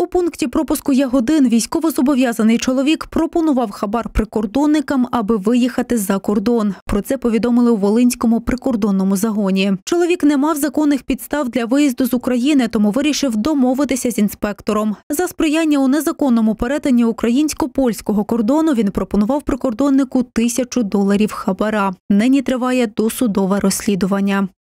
У пункті пропуску Ягодин військовозобов'язаний чоловік пропонував хабар прикордонникам, аби виїхати за кордон. Про це повідомили у Волинському прикордонному загоні. Чоловік не мав законних підстав для виїзду з України, тому вирішив домовитися з інспектором. За сприяння у незаконному перетині українсько-польського кордону він пропонував прикордоннику $1000 хабара. Нині триває досудове розслідування.